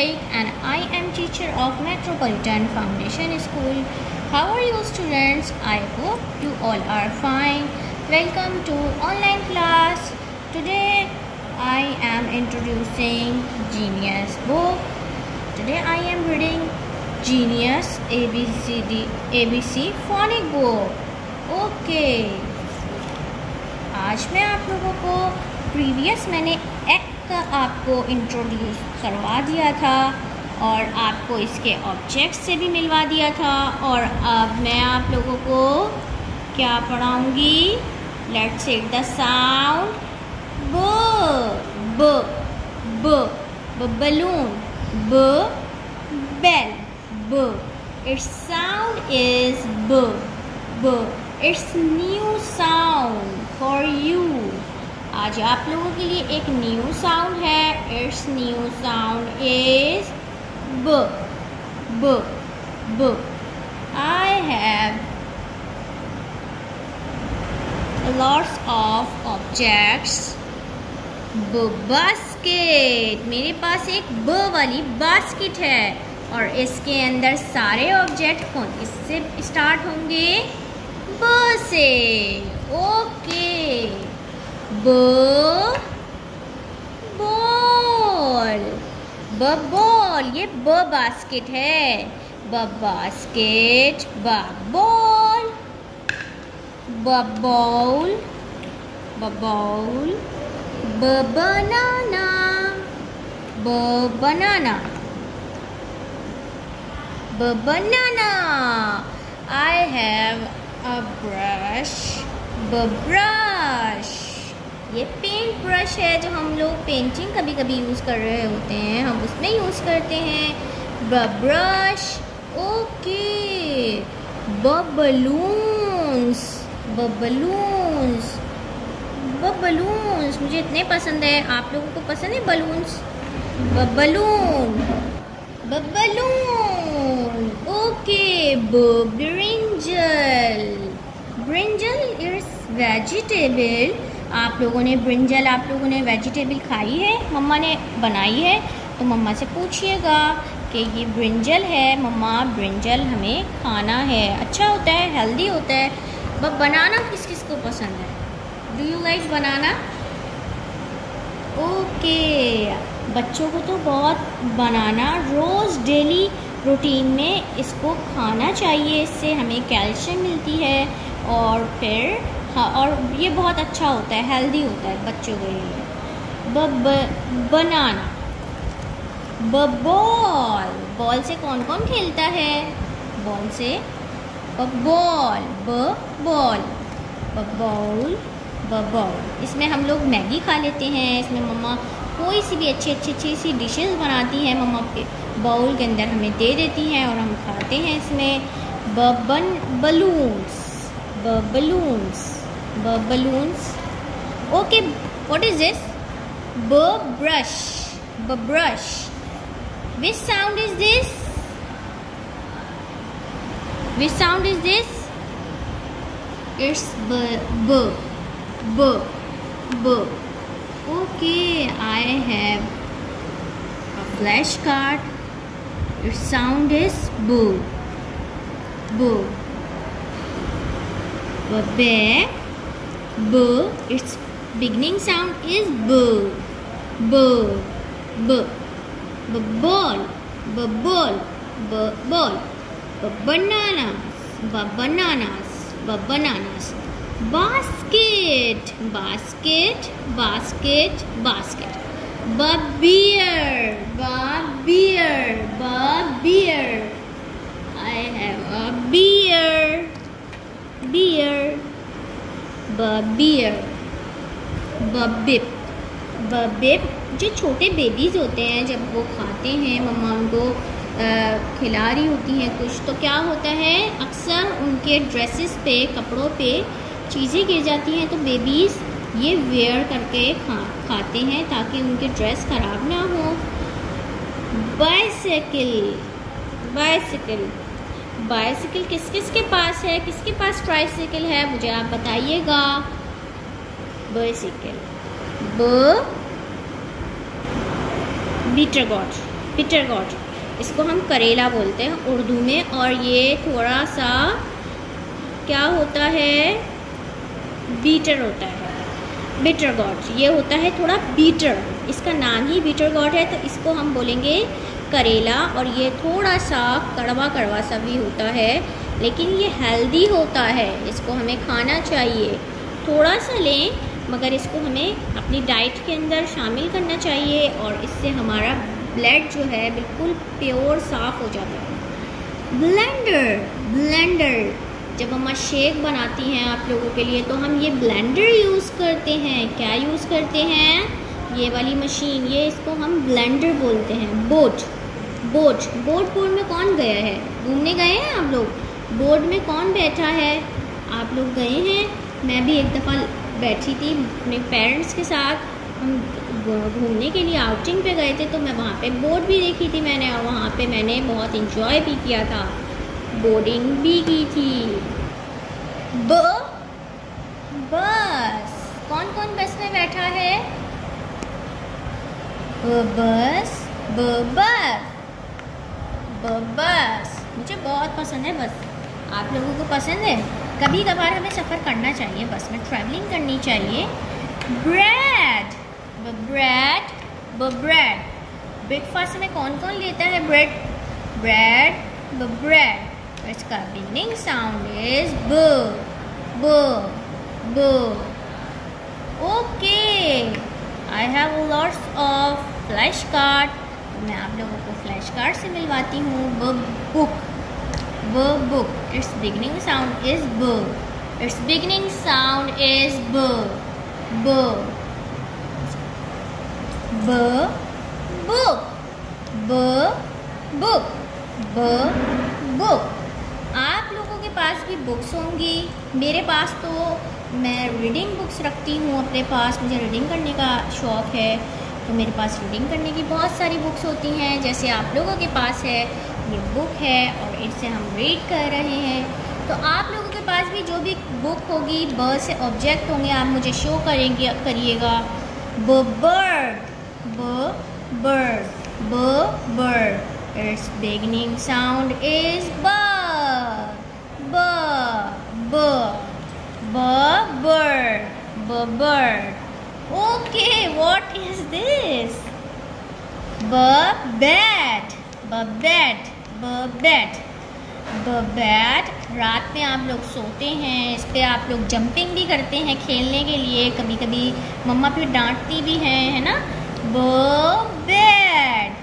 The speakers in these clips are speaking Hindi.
Shaikh and I am teacher of Metropolitan Foundation School. How are you students? I hope you all are fine. Welcome to online class. Today I am introducing Genius book. Today I am reading Genius ABC phonic book. Okay. आज मैं आप लोगों को प्रीवियस मैंने एक का आपको इंट्रोड्यूस करवा दिया था और आपको इसके ऑब्जेक्ट से भी मिलवा दिया था और अब मैं आप लोगों को क्या पढ़ाऊंगी. लेट्स से द साउंड ब ब ब बलून ब बेल ब. इट्स साउंड इज ब. It's new sound for you. आज आप लोगों के लिए एक न्यू साउंड है. इट्स न्यू साउंड इज ब. I have lots of objects. Basket. मेरे पास एक ब वाली बास्केट है और इसके अंदर सारे ऑब्जेक्ट इससे स्टार्ट होंगे ब से. ओके. बॉल. बॉल. ये ब बास्केट है. Basket. Ball. Bowl. Bowl. Banana. Banana. Banana. I have a brush. Brush. ये पेंट ब्रश है जो हम लोग पेंटिंग कभी कभी यूज़ कर रहे होते हैं, हम उसमें यूज़ करते हैं brush. Okay. Balloons. Balloons. Balloons मुझे इतने पसंद है. आप लोगों को पसंद है balloons? Balloon. Balloon. Okay. Brinjal. Brinjal is vegetable. आप लोगों ने ब्रिंजल आप लोगों ने वेजिटेबल खाई है? मम्मा ने बनाई है तो मम्मा से पूछिएगा कि ये ब्रिंजल है मम्मा, ब्रिंजल हमें खाना है. अच्छा होता है, हेल्दी होता है. बनाना किस किस को पसंद है? Do you like banana? Okay. बच्चों को तो बहुत बनाना रोज़ डेली रूटीन में इसको खाना चाहिए. इससे हमें कैल्शियम मिलती है और फिर और ये बहुत अच्छा होता है, हेल्दी होता है बच्चों के लिए. बनाना. बॉल. बॉल से कौन कौन खेलता है? बॉल से बॉल. बॉल. बाउल. बाउल. इसमें हम लोग मैगी खा लेते हैं. इसमें मम्मा कोई सी भी अच्छी सी डिशेस बनाती हैं, मम्मा के बाउल के अंदर हमें दे देती हैं और हम खाते हैं इसमें. Balloons. Balloons. Balloons. Okay, what is this? Brush. Brush. Which sound is this? Which sound is this? It's b. Okay, I have a flashcard. Its sound is b. Bag. Its beginning sound is b. Ball. Ball. Bananas. Basket. Beer. I have a beer. बबिप. जो छोटे बेबीज़ होते हैं जब वो खाते हैं, मम्मा उनको खिला रही होती हैं कुछ, तो क्या होता है अक्सर उनके ड्रेसेस पे, कपड़ों पे चीज़ें गिर जाती हैं तो बेबीज़ ये वेयर करके खाते हैं ताकि उनकी ड्रेस ख़राब ना हो. बाइसिकल किस किस के पास है? किसके पास ट्राइसाइकिल है? मुझे आप बताइएगा. Bicycle. Bitter gourd. Bitter gourd, इसको हम करेला बोलते हैं उर्दू में। और ये थोड़ा सा क्या होता है, बीटर होता है। बिटर गॉट ये होता है थोड़ा बीटर, इसका नाम ही बिटर गॉट है, तो इसको हम बोलेंगे करेला। और ये थोड़ा सा कड़वा कड़वा सा भी होता है, लेकिन ये हेल्दी होता है, इसको हमें खाना चाहिए। थोड़ा सा लें, मगर इसको हमें अपनी डाइट के अंदर शामिल करना चाहिए, और इससे हमारा ब्लड जो है बिल्कुल प्योर साफ़ हो जाता है। ब्लेंडर, ब्लेंडर जब हम शेक बनाती हैं आप लोगों के लिए, तो हम ये ब्लेंडर यूज़ करते हैं। क्या यूज़ करते हैं? ये वाली मशीन, ये इसको हम ब्लेंडर बोलते हैं। बोट, बोट, बोट में कौन गया है? घूमने गए हैं आप लोग? बोट में कौन बैठा है? आप लोग गए हैं? मैं भी एक दफ़ा बैठी थी अपने पेरेंट्स के साथ, हम घूमने के लिए आउटिंग पे गए थे, तो मैं वहाँ पे बोट भी देखी थी मैंने, और वहाँ पे मैंने बहुत इंजॉय भी किया था, बोर्डिंग भी की थी। बस, कौन कौन बस में बैठा है? बस, बस, बस मुझे बहुत पसंद है बस। आप लोगों को पसंद है? कभी कभार हमें सफ़र करना चाहिए, बस में ट्रैवलिंग करनी चाहिए। ब्रेड, ब्रेड, ब्रेड, ब्रेकफास्ट में कौन कौन लेता है ब्रेड? ब्रेड, ब्रेड, इसका बिगनिंग साउंड इज ब, ब, ब। Okay, I have lots of flash card, मैं आप लोगों को फ्लैश कार्ड से मिलवाती हूँ। Book, book, its beginning sound is b, its beginning sound is b, b, b, book, b, book, b, book। आप लोगों के पास भी बुक्स होंगी, मेरे पास तो मैं रीडिंग बुक्स रखती हूँ अपने पास, मुझे रीडिंग करने का शौक़ है, तो मेरे पास रीडिंग करने की बहुत सारी बुक्स होती हैं, जैसे आप लोगों के पास है ये बुक है, और इससे हम रीड कर रहे हैं। तो आप लोगों के पास भी जो भी बुक होगी, ब से ऑब्जेक्ट होंगे, आप मुझे शो करिएगा। Bird, bird, bird, it's beginning sound is ब, bird। Okay, what is this? bat, bat, रात में आप लोग सोते हैं, इस पे आप लोग जंपिंग भी करते हैं खेलने के लिए, कभी कभी मम्मा फिर डांटती भी हैं, है ना? bat,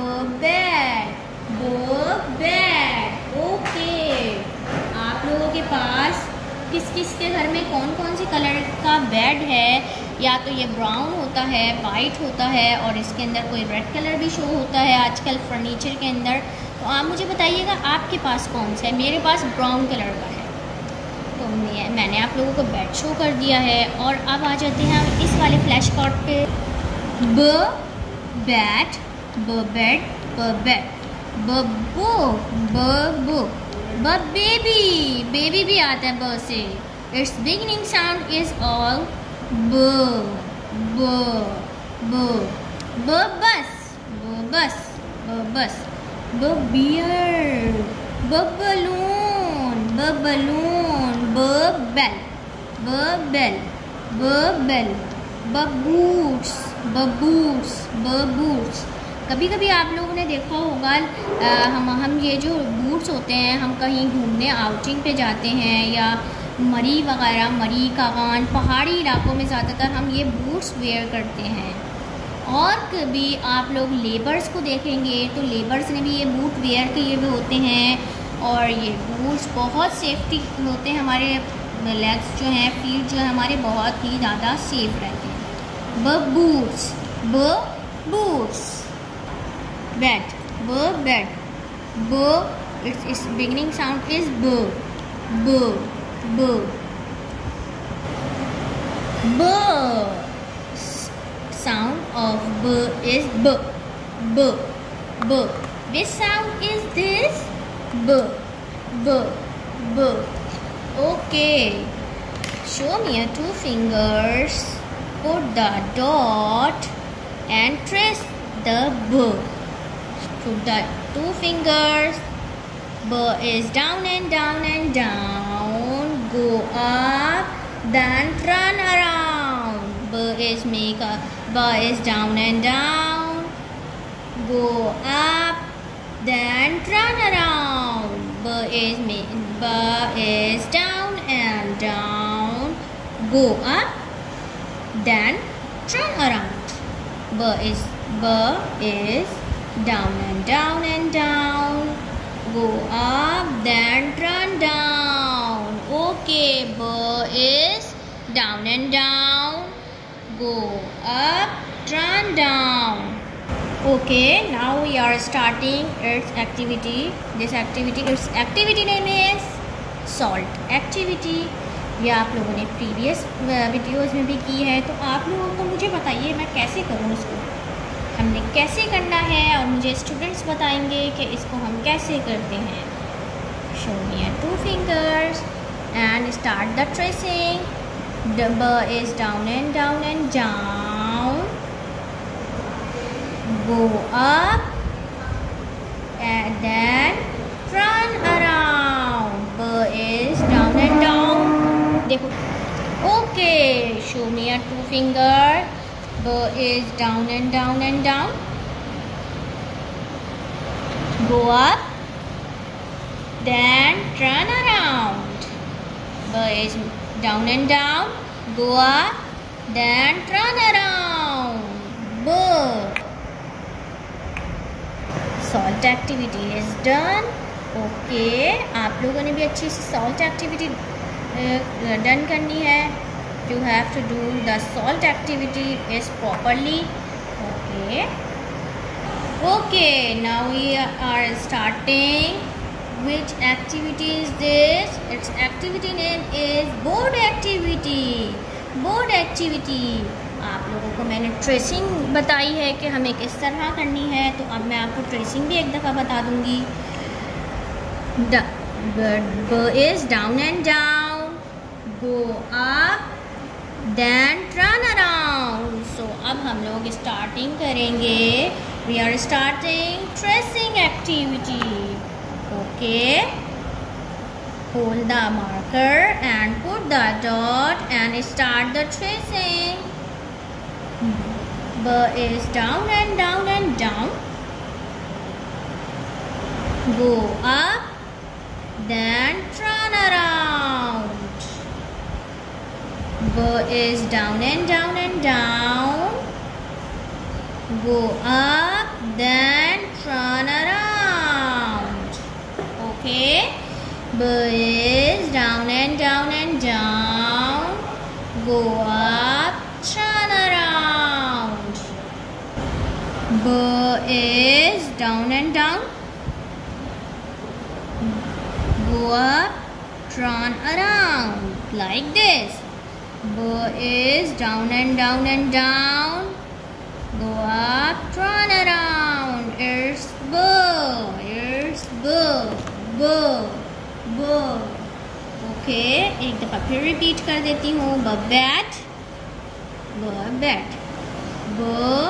okay. आप लोगों के पास किस किस के घर में कौन कौन सी कलर का बेड है? या तो ये ब्राउन होता है, वाइट होता है, और इसके अंदर कोई रेड कलर भी शो होता है आजकल फर्नीचर के अंदर। तो आप मुझे बताइएगा आपके पास कौन सा है? मेरे पास ब्राउन कलर का है। तो मैंने आप लोगों को बेड शो कर दिया है, और अब आ जाते हैं हम इस वाले फ्लैश कार्ड पे। Bat, bed, bed, book, baby भी आता है ब से। It's beginning sound is all ब, bus, beer, balloon, bell, boots. कभी कभी आप लोगों ने देखा होगा, हम ये जो बूट्स होते हैं, हम कहीं घूमने आउटिंग पे जाते हैं, या मरी वगैरह, मरी कागान, पहाड़ी इलाकों में ज़्यादातर हम ये बूट्स वेयर करते हैं। और कभी आप लोग लेबर्स को देखेंगे, तो लेबर्स ने भी ये बूट वेयर किए हुए होते हैं, और ये बूट्स बहुत सेफ्टी होते हैं, हमारे लेग्स जो हैं, फीट जो है हमारे, बहुत ही ज़्यादा सेफ रहते हैं। Boots, bat, its beginning sound is b, sound of b is b. Which sound is this? B. Okay, show me your 2 fingers, put the dot and trace the b. Put the two fingers. B is down and down and down. Go up, then turn around. B is down and down. Go up, then turn around. B is down and down. Go up, then turn around. B is down and down and down. Go up, then turn down. Okay, B is down and down. Go up, turn down. Okay, now we are starting its activity. Its activity name is salt activity. ये आप लोगों ने प्रीवियस वीडियोस में भी की है, तो आप लोगों को मुझे बताइए मैं कैसे करूँ इसको, हमने कैसे करना है, और मुझे स्टूडेंट्स बताएंगे कि इसको हम कैसे करते हैं. Show me your two fingers and start the tracing. The B is down and down and down. Go up and then turn around. B is down and down. देखो. Okay, show me your two fingers. B is down and down and down. Go up, then turn around. B is down and down. Go up, then turn around. B. Salt activity is done. Okay, आप लोगों ने भी अच्छी से salt activity डन करनी है. You have to do the salt activity is properly. Okay, now we are starting. Which activity is this? Its activity name is board activity. Board activity. आप लोगों को मैंने ट्रेसिंग बताई है कि हमें किस तरह करनी है, तो अब मैं आपको ट्रेसिंग भी एक दफ़ा बता दूंगी. B is down and down. Go up, then turn around. So अब हम लोग स्टार्टिंग करेंगे. We are starting tracing activity. Okay. Hold the marker and put the dot and start the tracing. B is down and down and down. Go up, then turn around. B is down and down and down. Go up, then turn around. Okay. B is down and down and down. Go up, turn around. B is down and down. Go up, turn around. Like this. B is down and down and down. Go up, turn around. It's B. It's B. B. B. Okay, एक दफा फिर रिपीट कर देती हूँ. B bat. B bat. B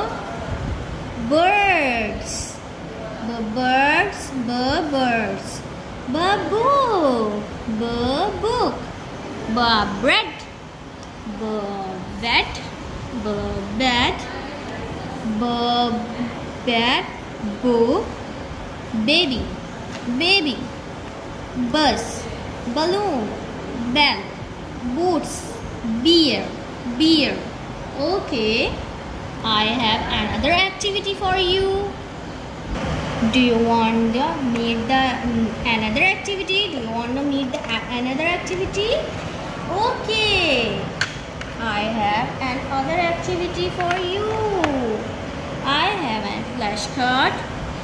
birds. B birds. B birds. B book. B book. B bread. B bat. B bat. B bat. Book. Baby. Baby. Bus. Balloon. Bell. Boots. Beer. Beer. Okay. I have another activity for you. Do you want to meet the another activity? Do you want to meet the another activity? Okay. I have another activity for you. I have a flashcard.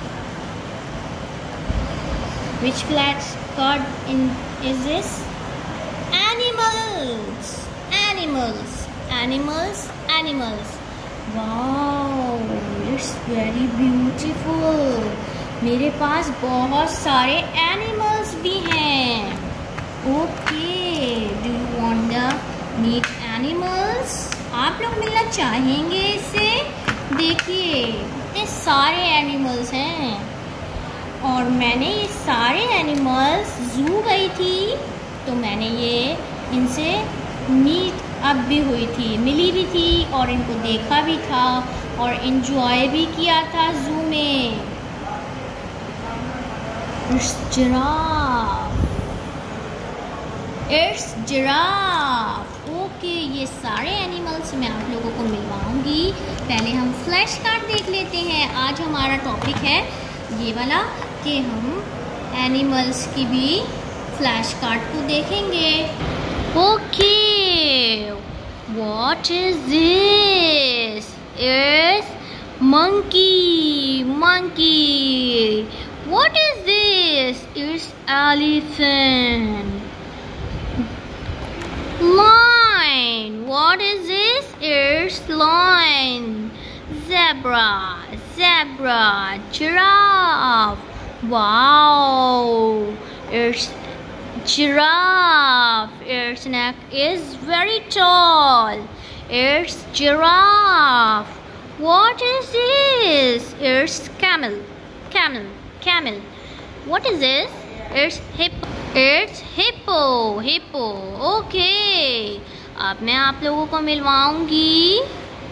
Which flashcard is this? Animals. Animals. Animals. Animals. Wow, it's very beautiful. मेरे पास बहुत सारे एनिमल्स भी हैं. Okay, do you want to meet animals? आप लोग मिलना चाहेंगे इससे? देखिए, इतने सारे एनिमल्स हैं. और मैंने ये सारे एनिमल्स जू गई थी तो मैंने ये इनसे मीट अप भी हुई थी, मिली भी थी और इनको देखा भी था और इन्जॉय भी किया था जू में। It's giraffe. ओके, ये सारे एनिमल्स मैं आप लोगों को मिलवाऊंगी। पहले हम फ्लैश कार्ड देख लेते हैं। आज हमारा टॉपिक है ये वाला कि हम एनिमल्स की भी फ्लैश कार्ड को देखेंगे। Okay, what is this? It's monkey. What is this? It's elephant. Lion. What is this? It's lion. Zebra. Giraffe. Wow, it's giraffe. Its neck is very tall. It's giraffe. What is this? It's camel. What is this? It's hippo. Okay. अब मैं आप लोगों को मिलवाऊंगी।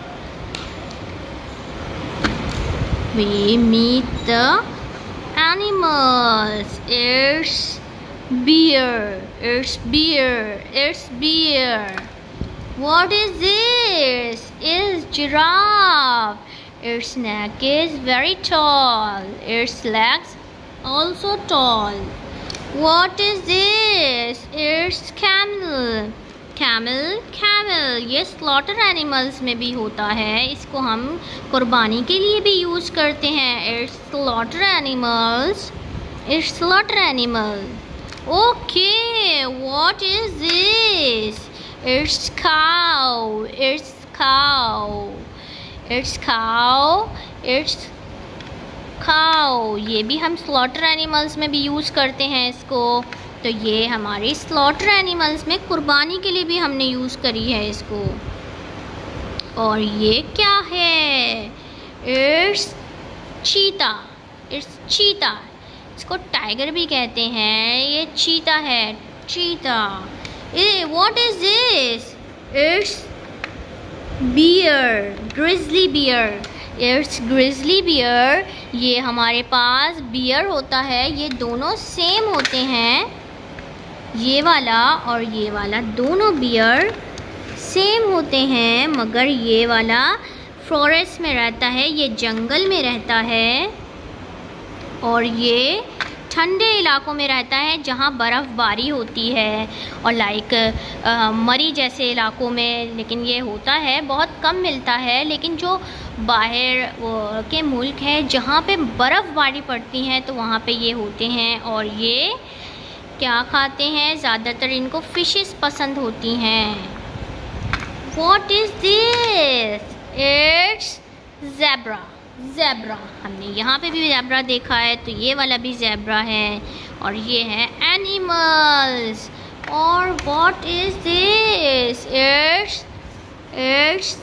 We meet the animals. It's bear. What is this? It's giraffe. Its neck is very tall. Its legs also tall. What is this? It's camel. ये स्लॉटर एनिमल्स में भी होता है। इसको हम कुर्बानी के लिए भी यूज़ करते हैं। It's slaughter animal. Okay, what is this? It's cow. ये भी हम स्लॉटर एनिमल्स में भी यूज़ करते हैं इसको। तो ये हमारे स्लॉटर एनिमल्स में कुर्बानी के लिए भी हमने यूज़ करी है इसको। और ये क्या है? इट्स चीता। इसको टाइगर भी कहते हैं। ये चीता है, What is this? It's grizzly bear. ये हमारे पास बियर होता है। ये दोनों सेम होते हैं। ये वाला और ये वाला दोनों बियर सेम होते हैं, मगर ये वाला फॉरेस्ट में रहता है, ये जंगल में रहता है और ये ठंडे इलाकों में रहता है जहाँ बर्फ़बारी होती है और मरी जैसे इलाकों में। लेकिन ये होता है, बहुत कम मिलता है। लेकिन जो बाहर के मुल्क हैं जहाँ पे बर्फ़बारी पड़ती है तो वहाँ पे ये होते हैं। और ये क्या खाते हैं? ज़्यादातर इनको फिशेस पसंद होती हैं। What is this? It's zebra. हमने यहाँ पे भी ज़ेब्रा देखा है, तो ये वाला भी ज़ेब्रा है। और ये है एनिमल्स। और what is this? It's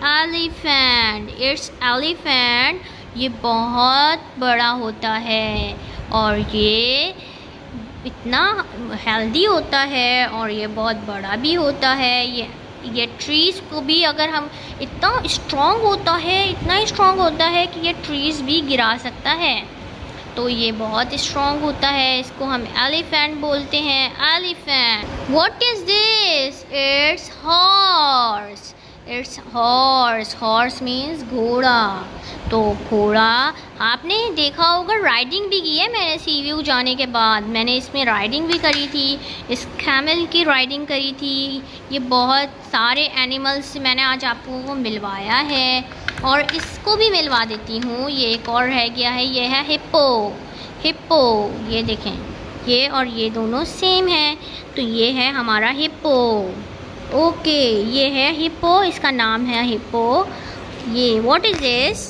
elephant. ये बहुत बड़ा होता है और ये इतना हेल्दी होता है और ये बहुत बड़ा भी होता है। ये ट्रीज़ को भी अगर हम इतना स्ट्रॉन्ग होता है कि ये ट्रीज़ भी गिरा सकता है। तो ये बहुत स्ट्रॉन्ग होता है। इसको हम एलिफेंट बोलते हैं। Elephant. What is this? It's horse means घोड़ा। तो घोड़ा आपने देखा होगा, राइडिंग भी की है मैंने सीव्यू जाने के बाद। मैंने इसमें राइडिंग भी करी थी, इस कैमल की राइडिंग करी थी। ये बहुत सारे एनिमल्स मैंने आज आपको को मिलवाया है और इसको भी मिलवा देती हूँ। ये एक और रह गया है, ये है हिप्पो। ये देखें, ये और ये दोनों सेम हैं, तो ये है हमारा हिप्पो। ओके, ये है हिप्पो, इसका नाम है हिप्पो। ये what is this?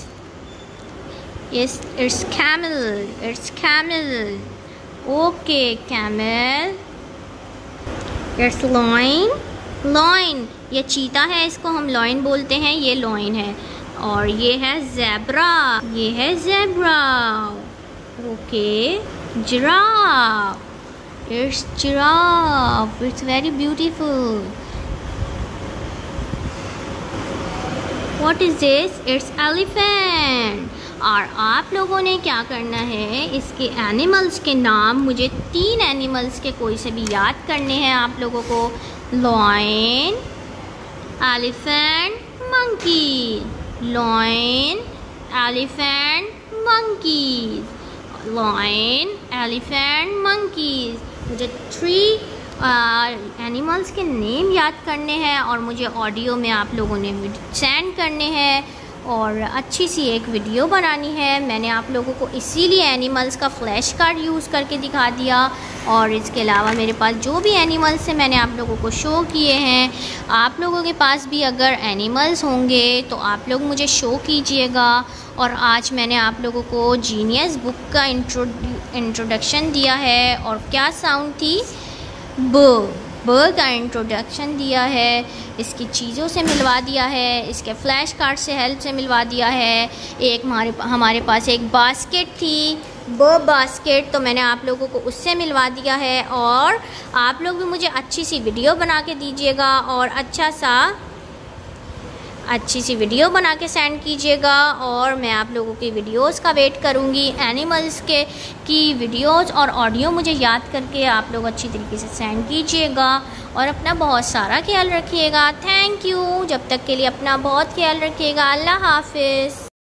It's camel. Okay, camel. It's loin. ये चीता है, इसको हम लॉइन बोलते हैं, ये लॉइन है। और ये है zebra. Okay, giraffe. It's giraffe. It's very beautiful. What is this? It's elephant. और आप लोगों ने क्या करना है, इसके एनिमल्स के नाम, मुझे 3 एनिमल्स के कोई से भी याद करने हैं आप लोगों को। Lion, elephant, monkey. Lion, elephant, monkeys. Lion, elephant, monkeys. मुझे 3 एनिमल्स के नेम याद करने हैं और मुझे ऑडियो में आप लोगों ने सेंड करने हैं और अच्छी सी एक वीडियो बनानी है। मैंने आप लोगों को इसीलिए एनिमल्स का फ्लैश कार्ड यूज़ करके दिखा दिया और इसके अलावा मेरे पास जो भी एनिमल्स हैं मैंने आप लोगों को शो किए हैं। आप लोगों के पास भी अगर एनिमल्स होंगे तो आप लोग मुझे शो कीजिएगा। और आज मैंने आप लोगों को जीनियस बुक का इंट्रोडक्शन दिया है और क्या साउंड थी, ब का इंट्रोडक्शन दिया है, इसकी चीज़ों से मिलवा दिया है, इसके फ्लैश कार्ड से हेल्प से मिलवा दिया है। एक हमारे पास एक बास्केट थी, बास्केट, तो मैंने आप लोगों को उससे मिलवा दिया है। और आप लोग भी मुझे अच्छी सी वीडियो बना के दीजिएगा और अच्छी सी वीडियो बना के सेंड कीजिएगा और मैं आप लोगों की वीडियोस का वेट करूँगी। एनिमल्स की वीडियोस और ऑडियो मुझे याद करके आप लोग अच्छी तरीके से सेंड कीजिएगा और अपना बहुत सारा ख्याल रखिएगा। Thank you. जब तक के लिए अपना बहुत ख्याल रखिएगा। अल्लाह हाफिज़।